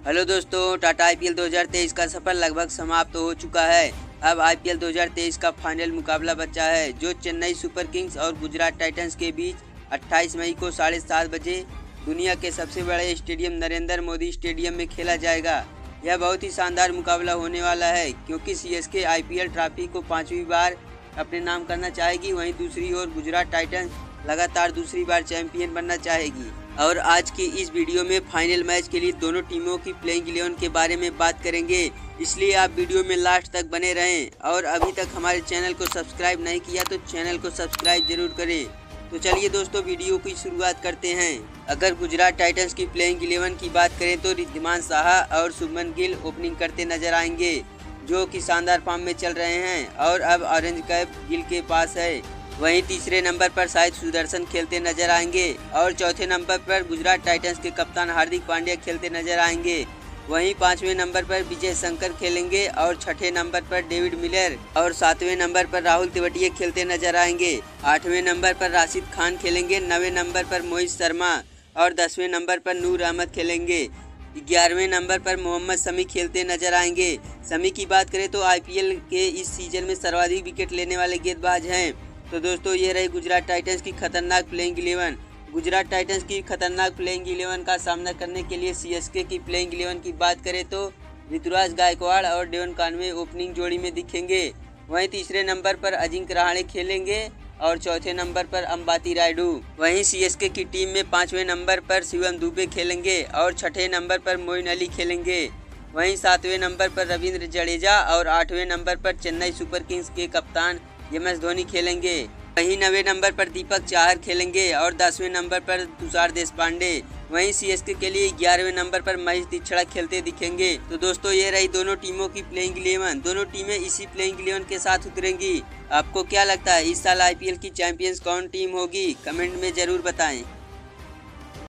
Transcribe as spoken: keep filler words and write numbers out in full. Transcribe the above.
Hello दोस्तों, Tata IPL दो हज़ार तेईस का सफर लगभग समाप्त हो चुका है। अब आईपीएल दो हज़ार तेईस का फाइनल मुकाबला बचा है, जो चेन्नई सुपर किंग्स और गुजरात टाइटंस के बीच अट्ठाईस मई को साढ़े सात बजे दुनिया के सबसे बड़े स्टेडियम नरेंद्र मोदी स्टेडियम में खेला जाएगा। यह बहुत ही शानदार मुकाबला होने वाला है, क्योंकि सीएसके आईपीएल ट्रॉफी को पांचवी बार अपने नाम करना चाहेगी। वहीं दूसरी ओर गुजरात टाइटंस लगातार दूसरी बार चैंपियन बनना चाहेगी। और आज की इस वीडियो में फाइनल मैच के लिए दोनों टीमों की प्लेइंग इलेवन के बारे में बात करेंगे, इसलिए आप वीडियो में लास्ट तक बने रहें। और अभी तक हमारे चैनल को सब्सक्राइब नहीं किया तो चैनल को सब्सक्राइब जरूर करें। तो चलिए दोस्तों, वीडियो की शुरुआत करते हैं। अगर गुजरात टाइटंस की प्लेइंग इलेवन की बात करें तो रिद्धिमान साहा और शुभमन गिल ओपनिंग करते नजर आएंगे, जो कि शानदार फॉर्म में चल रहे हैं और अब ऑरेंज कैप गिल के पास है। वहीं तीसरे नंबर पर शाहिद सुदर्शन खेलते नजर आएंगे और चौथे नंबर पर गुजरात टाइटंस के कप्तान हार्दिक पांड्या खेलते नजर आएंगे। वहीं पांचवें नंबर पर विजय शंकर खेलेंगे और छठे नंबर पर डेविड मिलर और सातवें नंबर पर राहुल तेवतिया खेलते नजर आएंगे। आठवें नंबर पर राशिद खान खेलेंगे, नवें नंबर पर मोहित शर्मा और दसवें नंबर पर नूर अहमद खेलेंगे। ग्यारहवें नंबर पर मोहम्मद शमी खेलते नजर आएंगे। शमी की बात करें तो आईपीएल के इस सीजन में सर्वाधिक विकेट लेने वाले गेंदबाज हैं। तो दोस्तों, ये रही गुजरात टाइटंस की खतरनाक प्लेइंग इलेवन। गुजरात टाइटंस की खतरनाक प्लेइंग इलेवन का सामना करने के लिए सीएसके की प्लेइंग इलेवन की बात करें तो ऋतुराज गायकवाड़ और डेवन कॉनवे ओपनिंग जोड़ी में दिखेंगे। वहीं तीसरे नंबर पर अजिंक्य रहाणे खेलेंगे और चौथे नंबर पर अंबाती रायडू। वहीं सीएसके की टीम में पांचवें नंबर पर शिवम दुबे खेलेंगे और छठे नंबर पर मोइन अली खेलेंगे। वहीं सातवें नंबर पर रविंद्र जडेजा और आठवें नंबर पर चेन्नई सुपर किंग्स के कप्तान एम एस धोनी खेलेंगे। वहीं नवे नंबर पर दीपक चाहर खेलेंगे और दसवें नंबर पर तुषार देशपांडे। वहीं सीएसके के लिए ग्यारहवें नंबर पर महेश दीक्षित खेलते दिखेंगे। तो दोस्तों, ये रही दोनों टीमों की प्लेइंग इलेवन। दोनों टीमें इसी प्लेइंग इलेवन के साथ उतरेंगी। आपको क्या लगता है, इस साल आईपीएल की चैंपियंस कौन टीम होगी? कमेंट में जरूर बताएं।